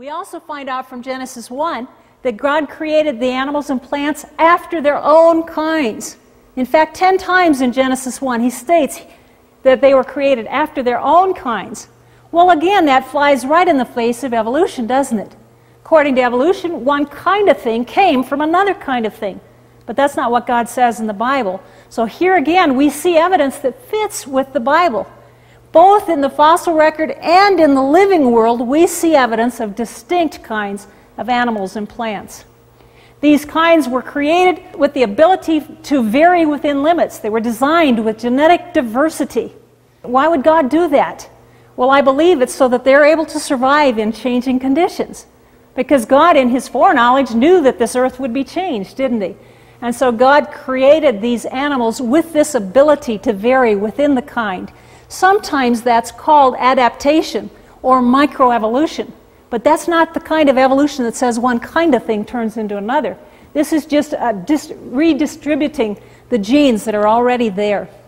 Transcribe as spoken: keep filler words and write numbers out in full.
We also find out from Genesis one that God created the animals and plants after their own kinds. In fact, ten times in Genesis one he states that they were created after their own kinds. Well, again, that flies right in the face of evolution, doesn't it? According to evolution, one kind of thing came from another kind of thing. But that's not what God says in the Bible. So here again, we see evidence that fits with the Bible. Both in the fossil record and in the living world, we see evidence of distinct kinds of animals and plants. These kinds were created with the ability to vary within limits. They were designed with genetic diversity. Why would God do that? Well, I believe it's so that they're able to survive in changing conditions. Because God, in His foreknowledge, knew that this earth would be changed, didn't He? And so God created these animals with this ability to vary within the kind. Sometimes that's called adaptation or microevolution. But that's not the kind of evolution that says one kind of thing turns into another. This is just a dis- redistributing the genes that are already there.